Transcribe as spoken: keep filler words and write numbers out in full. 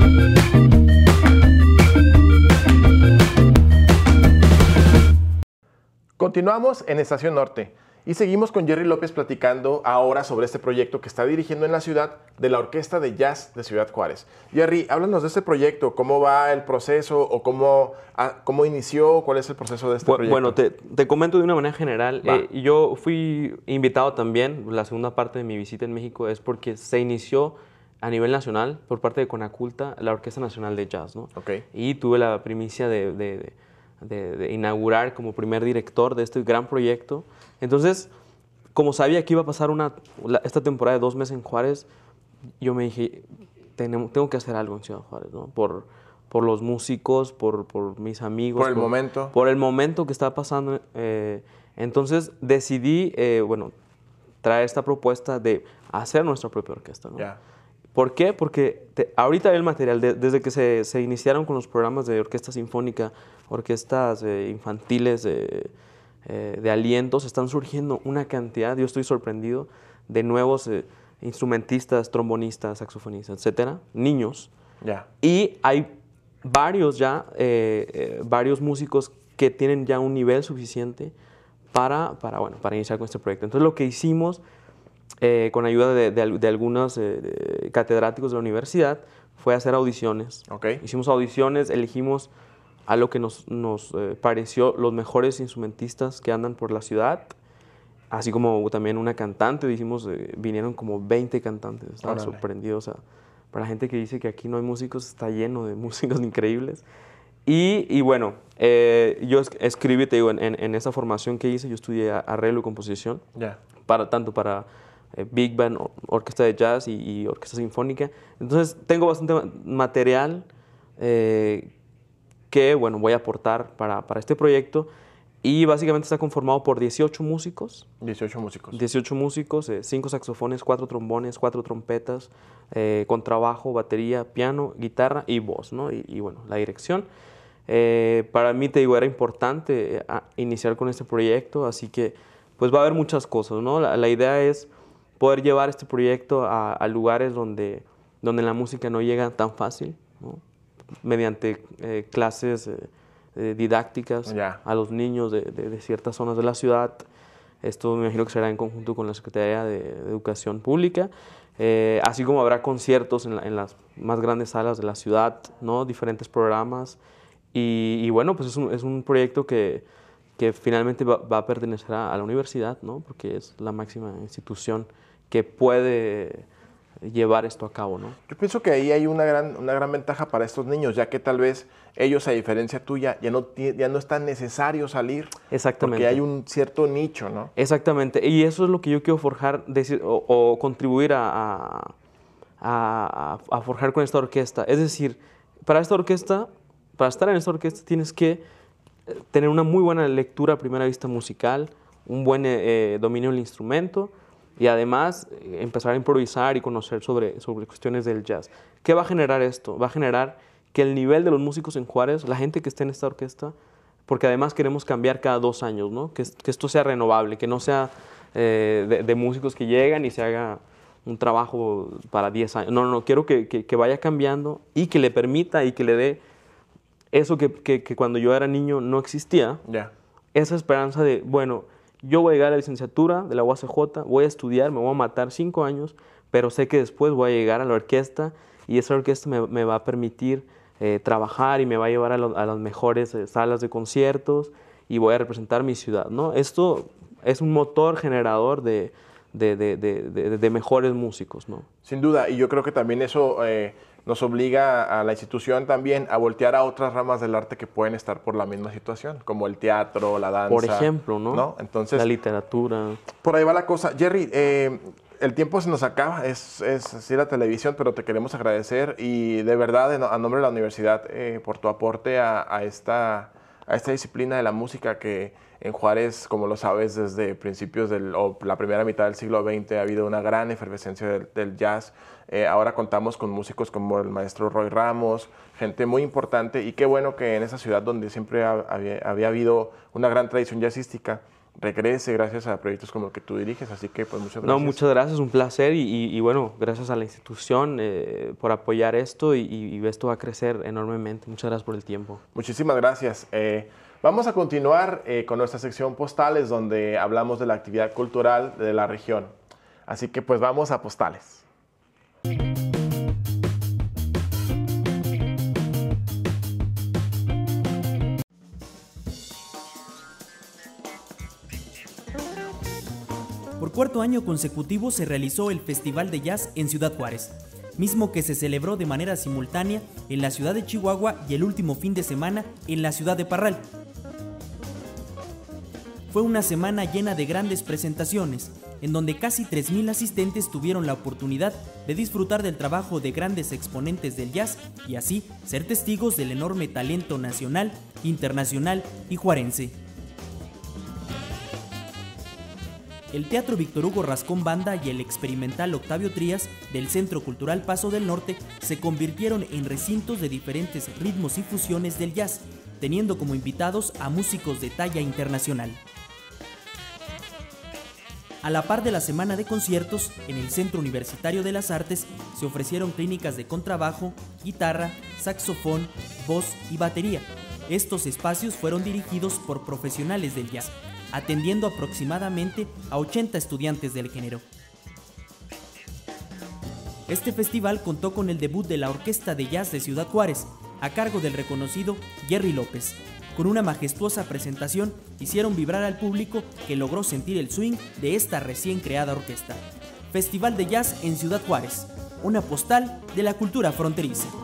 Continuamos en Estación Norte y seguimos con Jerry López platicando ahora sobre este proyecto que está dirigiendo en la ciudad de la Orquesta de Jazz de Ciudad Juárez. Jerry, háblanos de este proyecto, cómo va el proceso o cómo, ah, cómo inició, cuál es el proceso de este bueno, proyecto. Bueno, te, te comento de una manera general. Eh, yo fui invitado también, la segunda parte de mi visita en México es porque se inició a nivel nacional por parte de Conaculta, la Orquesta Nacional de Jazz, ¿no? Okay. Y tuve la primicia de... de, de De, de inaugurar como primer director de este gran proyecto. Entonces, como sabía que iba a pasar una, la, esta temporada de dos meses en Juárez, yo me dije, tengo, tengo que hacer algo en Ciudad Juárez, ¿no? Por, por los músicos, por, por mis amigos. Por el por, momento. Por el momento que estaba pasando. Eh, entonces, decidí, eh, bueno, traer esta propuesta de hacer nuestra propia orquesta, ¿no? Yeah. ¿Por qué? Porque te, ahorita el material, de, desde que se, se iniciaron con los programas de orquesta sinfónica, orquestas eh, infantiles eh, eh, de alientos, están surgiendo una cantidad, yo estoy sorprendido, de nuevos eh, instrumentistas, trombonistas, saxofonistas, etcétera, niños. Yeah. Y hay varios ya, eh, eh, varios músicos que tienen ya un nivel suficiente para, para, bueno, para iniciar con este proyecto. Entonces lo que hicimos, Eh, con ayuda de, de, de algunos eh, de catedráticos de la universidad, fue hacer audiciones. Okay. Hicimos audiciones, elegimos a lo que nos, nos eh, pareció los mejores instrumentistas que andan por la ciudad, así como también una cantante. Dijimos, eh, vinieron como veinte cantantes, estaba Órale. sorprendido. O sea, para la gente que dice que aquí no hay músicos, está lleno de músicos increíbles. Y, y bueno, eh, yo es, escribí, te digo, en, en, en esa formación que hice, yo estudié arreglo y composición, yeah. para, tanto para eh, Big Band, or, orquesta de jazz y, y orquesta sinfónica. Entonces, tengo bastante material eh, que, bueno, voy a aportar para, para este proyecto. Y básicamente está conformado por dieciocho músicos. dieciocho músicos. dieciocho músicos, eh, cinco saxofones, cuatro trombones, cuatro trompetas, eh, contrabajo, batería, piano, guitarra y voz, ¿no? Y, y bueno, la dirección. Eh, para mí, te digo, era importante eh, iniciar con este proyecto, así que pues va a haber muchas cosas, ¿no? La, la idea es poder llevar este proyecto a, a lugares donde, donde la música no llega tan fácil, ¿no? Mediante eh, clases eh, eh, didácticas yeah. a los niños de, de, de ciertas zonas de la ciudad. Esto me imagino que será en conjunto con la Secretaría de, de Educación Pública, eh, así como habrá conciertos en, la, en las más grandes salas de la ciudad, ¿no? Diferentes programas. Y, y bueno, pues es un, es un proyecto que, que finalmente va, va a pertenecer a, a la universidad, ¿no? Porque es la máxima institución que puede llevar esto a cabo, ¿no? Yo pienso que ahí hay una gran, una gran ventaja para estos niños, ya que tal vez ellos, a diferencia tuya, ya no, ya no es tan necesario salir. Exactamente. Porque hay un cierto nicho, ¿no? Exactamente. Y eso es lo que yo quiero forjar, decir, o, o contribuir a, a, a, a forjar con esta orquesta. Es decir, para esta orquesta, para estar en esta orquesta tienes que tener una muy buena lectura a primera vista musical, un buen eh, dominio del instrumento y además eh, empezar a improvisar y conocer sobre, sobre cuestiones del jazz. ¿Qué va a generar esto? Va a generar que el nivel de los músicos en Juárez, la gente que esté en esta orquesta, porque además queremos cambiar cada dos años, ¿no? Que, que esto sea renovable, que no sea eh, de, de músicos que llegan y se haga un trabajo para diez años. No, no, no, quiero que, que, que vaya cambiando y que le permita y que le dé eso que, que, que cuando yo era niño no existía, yeah. esa esperanza de, bueno, yo voy a llegar a la licenciatura de la U A C J, voy a estudiar, me voy a matar cinco años, pero sé que después voy a llegar a la orquesta y esa orquesta me, me va a permitir eh, trabajar y me va a llevar a, lo, a las mejores eh, salas de conciertos y voy a representar mi ciudad, ¿no? Esto es un motor generador de, de, de, de, de, de mejores músicos, ¿no? Sin duda, y yo creo que también eso eh, nos obliga a la institución también a voltear a otras ramas del arte que pueden estar por la misma situación, como el teatro, la danza. Por ejemplo, ¿no? ¿no? Entonces, la literatura. Por ahí va la cosa. Jerry, eh, el tiempo se nos acaba, es, es así la televisión, pero te queremos agradecer y de verdad, a nombre de la universidad, eh, por tu aporte a, a, esta, a esta disciplina de la música que en Juárez, como lo sabes, desde principios del, o la primera mitad del siglo veinte ha habido una gran efervescencia del, del jazz. Eh, ahora contamos con músicos como el maestro Roy Ramos, gente muy importante, y qué bueno que en esa ciudad donde siempre ha, había, había habido una gran tradición jazzística, regrese gracias a proyectos como el que tú diriges, así que pues muchas gracias. No, muchas gracias, un placer y, y, y bueno, gracias a la institución eh, por apoyar esto y, y esto va a crecer enormemente. Muchas gracias por el tiempo. Muchísimas gracias. Eh, vamos a continuar eh, con nuestra sección Postales, donde hablamos de la actividad cultural de la región. Así que pues vamos a Postales. Por cuarto año consecutivo se realizó el Festival de Jazz en Ciudad Juárez, mismo que se celebró de manera simultánea en la ciudad de Chihuahua y el último fin de semana en la ciudad de Parral. Fue una semana llena de grandes presentaciones, en donde casi tres mil asistentes tuvieron la oportunidad de disfrutar del trabajo de grandes exponentes del jazz y así ser testigos del enorme talento nacional, internacional y juarense. El Teatro Víctor Hugo Rascón Banda y el experimental Octavio Trías del Centro Cultural Paso del Norte se convirtieron en recintos de diferentes ritmos y fusiones del jazz, teniendo como invitados a músicos de talla internacional. A la par de la semana de conciertos, en el Centro Universitario de las Artes se ofrecieron clínicas de contrabajo, guitarra, saxofón, voz y batería. Estos espacios fueron dirigidos por profesionales del jazz, atendiendo aproximadamente a ochenta estudiantes del género. Este festival contó con el debut de la Orquesta de Jazz de Ciudad Juárez, a cargo del reconocido Jerry López. Con una majestuosa presentación, hicieron vibrar al público que logró sentir el swing de esta recién creada orquesta. Festival de Jazz en Ciudad Juárez, una postal de la cultura fronteriza.